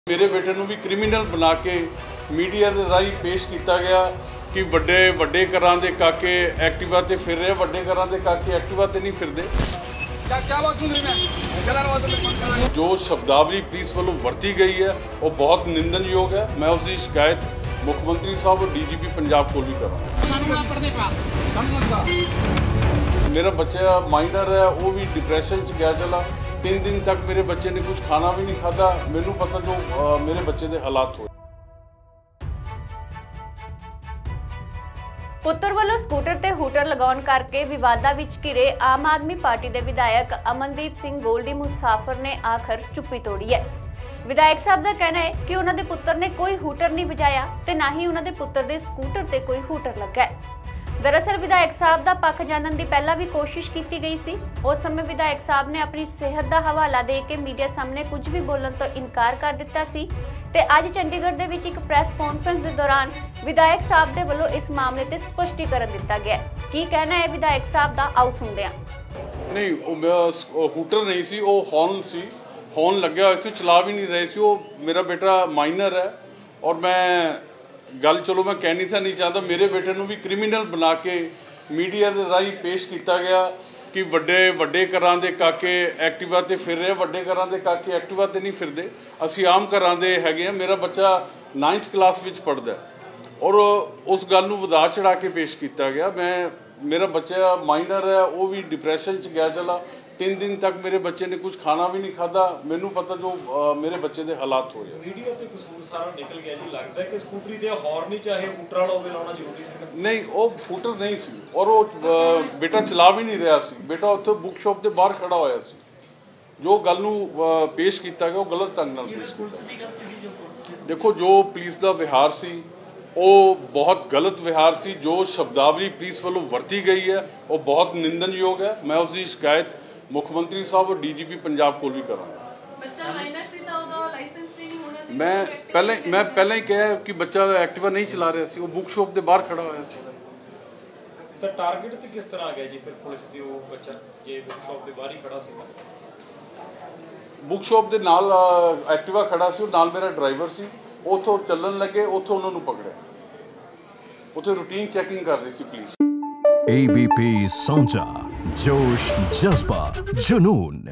मेरे बेटे ਨੂੰ ਵੀ ਕ੍ਰਿਮੀਨਲ ਬਣਾ ਕੇ ਮੀਡੀਆ ਦੇ ਰਾਹੀਂ ਪੇਸ਼ ਕੀਤਾ ਗਿਆ ਕਿ ਵੱਡੇ ਘਰਾਂ ਦੇ ਕਾਕੇ ਐਕਟਿਵਾ ਤੇ ਫਿਰ ਰਹੇ, ਵੱਡੇ ਘਰਾਂ ਦੇ ਕਾਕੇ ਐਕਟਿਵਾ ਤੇ ਨਹੀਂ ਫਿਰਦੇ। जो शब्दावली पुलिस वालों वरती गई है वो बहुत निंदनयोग है। मैं उसकी शिकायत मुख्यमंत्री साहब और DGP पंजाब को भी करूँगा। मेरा बच्चा माइनर है, वो भी डिप्रेशन च गया चला। 3 दिन तक मेरे बच्चे ने कुछ खाना भी नहीं खाता। मैनू पता जो मेरे बच्चे के हालात होए। ਪੁੱਤਰ ਵੱਲੋਂ ਸਕੂਟਰ ਤੇ ਹੂਟਰ ਲਗਾਉਣ ਕਰਕੇ ਵਿਵਾਦਾਂ ਵਿੱਚ ਘਿਰੇ ਆਮ ਆਦਮੀ ਪਾਰਟੀ ਦੇ ਵਿਧਾਇਕ ਅਮਨਦੀਪ ਸਿੰਘ ਗੋਲਡੀ ਮੁਸਾਫਰ ਨੇ ਆਖਰ ਚੁੱਪੀ ਤੋੜੀ ਹੈ। ਵਿਧਾਇਕ ਸਾਹਿਬ ਦਾ ਕਹਿਣਾ ਹੈ ਕਿ ਉਹਨਾਂ ਦੇ ਪੁੱਤਰ ਨੇ ਕੋਈ ਹੂਟਰ ਨਹੀਂ ਵਜਾਇਆ ਤੇ ਨਾ ਹੀ ਉਹਨਾਂ ਦੇ ਪੁੱਤਰ ਦੇ ਸਕੂਟਰ ਤੇ ਕੋਈ ਹੂਟਰ ਲੱਗਾ ਹੈ। दरअसल विधायक साहब का पक्ष जानने की पहला भी कोशिश की गई सी। उस समय विधायक साहब ने अपनी सेहत का हवाला दे के मीडिया सामने कुछ भी बोलने तो इनकार कर दिता सी ते अज चंडीगढ़ दे विच एक प्रेस कॉन्फ्रेंस के दौरान विधायक साहब के वल्लों इस मामले ते स्पष्टीकरण दिता गया। की कहना है विधायक साहब का, आओ सुनते हैं। नहीं, हूटर नहीं सी, वो हॉर्न सी, हॉर्न लग्या होया सी, चला भी नहीं रहे सी। वो मेरा बेटा माइनर है और मैं गल चलो मैं कहनी था नहीं चाहता। मेरे बेटे ਨੂੰ ਵੀ ਕ੍ਰਿਮੀਨਲ ਬਣਾ ਕੇ ਮੀਡੀਆ ਦੇ ਰਾਹੀਂ ਪੇਸ਼ ਕੀਤਾ ਗਿਆ ਕਿ ਵੱਡੇ ਘਰਾਂ ਦੇ ਕਾਕੇ ਐਕਟਿਵਾ ਤੇ ਫਿਰ ਰਹੇ, ਵੱਡੇ ਘਰਾਂ ਦੇ ਕਾਕੇ ਐਕਟਿਵਾ ਤੇ ਨਹੀਂ ਫਿਰਦੇ। ਅਸੀਂ ਆਮ ਘਰਾਂ ਦੇ ਹੈਗੇ ਆ। ਮੇਰਾ ਬੱਚਾ 9th ਕਲਾਸ ਵਿੱਚ ਪੜ੍ਹਦਾ ਔਰ ਉਸ ਗੱਲ ਨੂੰ ਵਧਾ ਚੜਾ ਕੇ ਪੇਸ਼ ਕੀਤਾ ਗਿਆ। मेरा बच्चा माइनर है, वो भी डिप्रेशन च गया चला। 3 दिन तक मेरे बच्चे ने कुछ खाना भी नहीं खाता। मैनू पता जो मेरे बच्चे के हालात हो गए। वीडियो ते कसूर सारा निकल गया जी। लगता है कि स्कूटरी दे हॉर्न ही चाहे हूटर वाला होवे लाना जरूरी सी। नहीं, वो हूटर नहीं सी और वो बेटा चला भी नहीं रहा सी। बेटा उत्थे बुक शॉप के बाहर खड़ा होया सी। जो गल नू पेश किया गया वो गलत ढंग नाल पेश किया। देखो, जो पुलिस का विहार सी वो बहुत गलत विहार सी। जो शब्दावली पुलिस वालों वरती गई है वो बहुत निंदनयोग है। मैं उसकी शिकायत मुख्यमंत्री साहब और DGP पंजाब को भी करूँगा। मैं पहले ही कहा कि बच्चा एक्टिवा नहीं चला रहा सी, वो बुक शॉप के बाहर खड़ा होया सी। तो टारगेट ते किस तरह आ गया जी फिर पुलिस दी? वो बच्चा जे बुक शॉप के बाहर ही खड़ा सी, बुक शॉप के नाल एक्टिवा खड़ा सी, नाल मेरा ड्राइवर सी। उथों चलन लगे, उथों उन्होंने पकड़े, उथे रूटीन चेकिंग कर रही सी पुलिस। ABP साझा, जोश, जज्बा, जुनून।